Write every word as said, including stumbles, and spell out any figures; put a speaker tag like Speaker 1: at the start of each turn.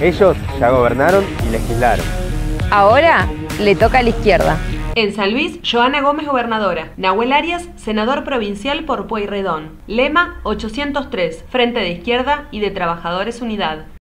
Speaker 1: Ellos ya gobernaron y legislaron.
Speaker 2: Ahora le toca a la izquierda.
Speaker 3: En San Luis, Joana Gómez, gobernadora. Nahuel Arias, senador provincial por Pueyrredón. Lema ochocientos tres, Frente de Izquierda y de Trabajadores Unidad.